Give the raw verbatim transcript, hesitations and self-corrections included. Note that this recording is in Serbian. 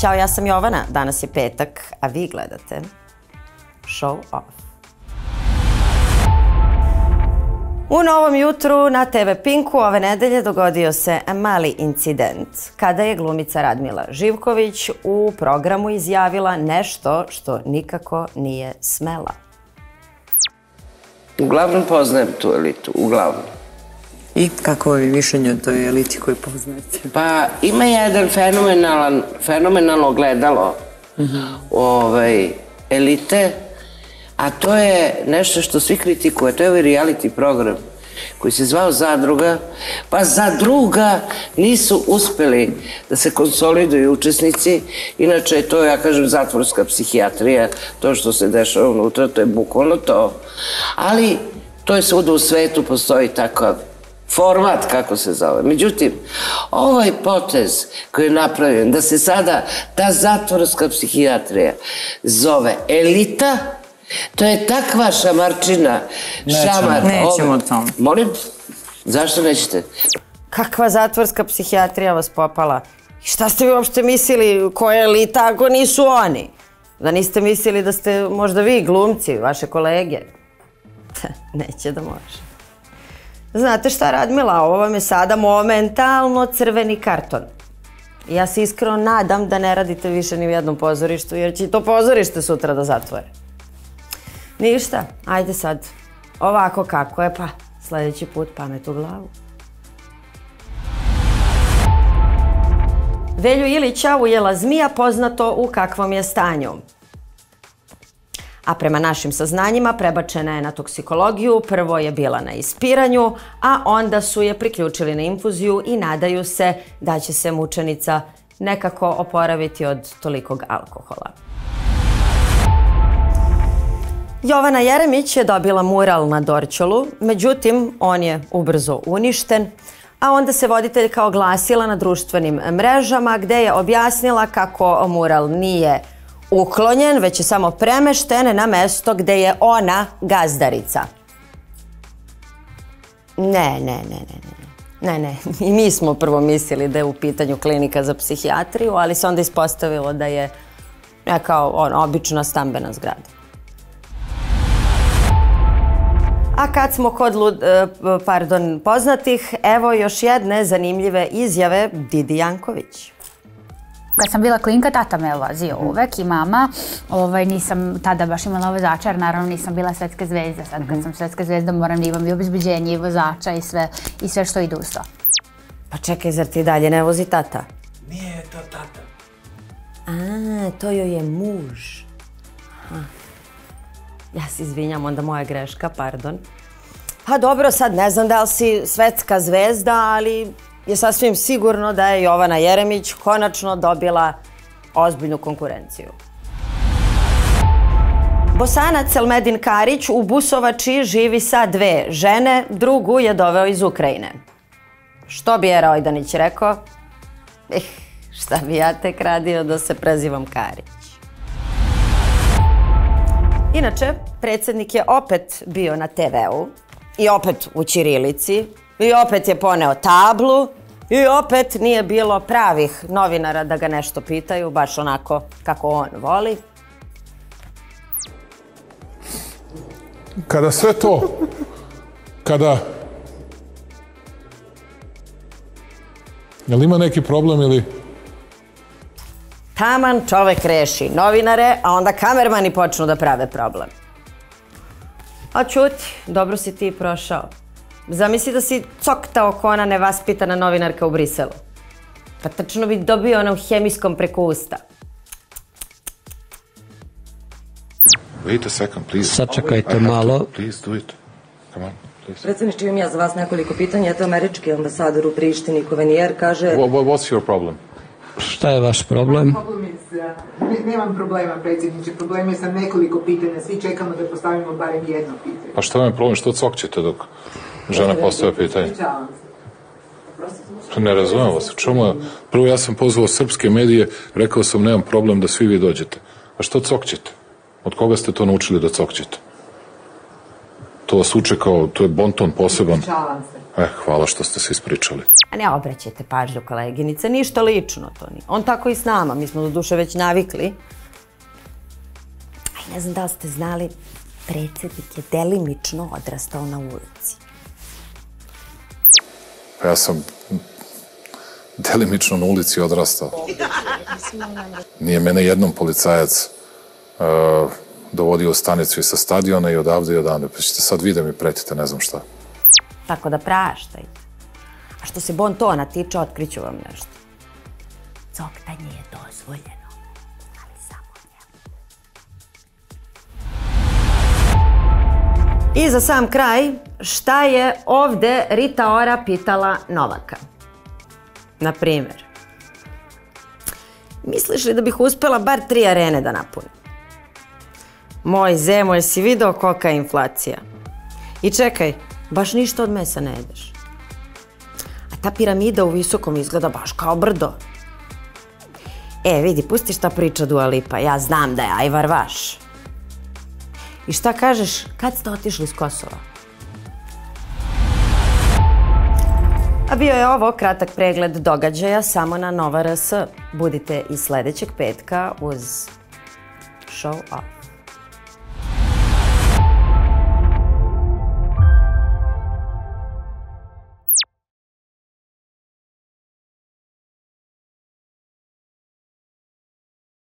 Ćao, ja sam Jovana, danas je petak, a vi gledate Show Off. U Novom jutru na te ve Pinku ove nedelje dogodio se mali incident kada je glumica Radmila Živković u programu izjavila nešto što nikako nije smela. Uglavnom poznajem tu elitu, uglavnom. I kako je mišljenje o toj eliti koju poznate? Pa ima jedan fenomenalan, fenomenalno gledalo elite, a to je nešto što svi kritikuje, to je ovaj reality program koji se zvao Zadruga, pa za druga nisu uspeli da se konsoliduju učesnici, inače je to, ja kažem, zatvorska psihijatrija, to što se dešava unutra, to je bukvalno to, ali to je svuda u svetu, postoji takav format, kako se zove. Međutim, ovaj potez koji je napravljen, da se sada ta zatvorska psihijatrija zove elita, to je takva šamarčina, šamar. Nećemo o tom. Molim? Zašto nećete? Kakva zatvorska psihijatrija vas popala? Šta ste vi uopšte mislili, koja je elita ako nisu oni? Da niste mislili da ste možda vi glumci, vaše kolege? Neće da može. Znate šta, Radmila, ovo vam je sada momentalno crveni karton. Ja se iskreno nadam da ne radite više ni u jednom pozorištu, jer će to pozorište sutra da zatvore. Ništa, ajde sad, ovako kako je, pa sljedeći put pamet u glavu. Velju Ilića ujela zmija, poznato u kakvom je stanju. A prema našim saznanjima prebačena je na toksikologiju, prvo je bila na ispiranju, a onda su je priključili na infuziju i nadaju se da će se mučenica nekako oporaviti od tolikog alkohola. Jovana Jeremić je dobila mural na Dorćolu, međutim, on je ubrzo uništen, a onda se voditeljka oglasila na društvenim mrežama gde je objasnila kako mural nije uklonjen, već je samo premešten na mesto gde je ona gazdarica. Ne, ne, ne, ne, ne, ne, ne. I mi smo prvo mislili da je u pitanju klinika za psihijatriju, ali se onda ispostavilo da je neka obična stambena zgrada. A kad smo kod pardon, poznatih, evo još jedne zanimljive izjave Didi Janković. Kad sam bila klinka, tata me vozio uvek i mama. Nisam tada baš imala vozača, jer naravno nisam bila svetska zvezda. Sad kad sam svetska zvezda moram da imam i obezbeđenje i vozača i sve što ide uz to. Pa čekaj, zar ti dalje ne vozi tata? Nije to tata. A, to joj je muž. Ja se izvinjam, onda moja greška, pardon. Pa dobro, sad ne znam da li si svetska zvezda, ali je sasvim sigurno da je Jovana Jeremić konačno dobila ozbiljnu konkurenciju. Bosanac Elmedin Karić u Busovači živi sa dve žene, drugu je doveo iz Ukrajine. Što bi Era Ojdanić rekao? Eh, šta bi ja tek radio da se prezivam Karić. Inače, predsjednik je opet bio na te veu i opet u ćirilici i opet je poneo tablu i opet nije bilo pravih novinara da ga nešto pitaju, baš onako kako on voli. Kada sve to, kada... Jel ima neki problem ili... Taman čovek reši novinare, a onda kamermani počnu da prave problem. A čuti, dobro si ti prošao. Zamisli da si coktao ko ona nevaspitana novinarka u Briselu. Pa tačno bi dobio ona u hemijskom preko usta. Wait a second, please. Sačekajte malo. Please do it. Come on, please. Predsjedniče, imam ja za vas nekoliko pitanja. Eto, američki ambasador u Prištini, Kovenijer, kaže... What's your problem? Šta je vaš problem? Nemam problema, predsjedniče. Problem je sam nekoliko pitanja. Svi čekamo da postavimo barem jedno pitanje. Pa što vam je problem? Što cokćete dok žena postavlja pitanje? Ne razumijem vas. Čemu? Prvo ja sam pozvao srpske medije, rekao sam nemam problem da svi vi dođete. A što cokćete? Od koga ste to naučili da cokćete? To vas uče kao, to je bonton poseban. Ispričavam se. E, hvala što ste se ispričali. A ne obraćajte pažnju, koleginice, ništa lično to nije. On tako i s nama, mi smo do duše već navikli. A ne znam da li ste znali, predsjednik je delimično odrastao na ulici. Pa ja sam delimično na ulici odrastao. Nije mene jednom policajac uh, dovodio u stanicu i sa stadiona i odavde i odavde. Pa ćete sad vi da mi pretite, ne znam šta. Tako da praštajte. A što se bon tona tiče, otkriću vam nešto. Coktanje je dozvoljeno, ali samo njemu. I za sam kraj, šta je ovde Rita Ora pitala Novaka? Na primjer, misliš li da bih uspela bar tri arene da napunim? Moj Zemo, jesi video kolika je inflacija? I čekaj, baš ništa od mesa ne jedeš. A ta piramida u visokom izgleda baš kao brdo. E, vidi, pusti šta priča Dua Lipa, ja znam da je ajvar vaš. I šta kažeš, kad ste otišli s Kosova? A bio je ovo kratak pregled događaja samo na Nova R S. Budite i sljedećeg petka uz Show Off.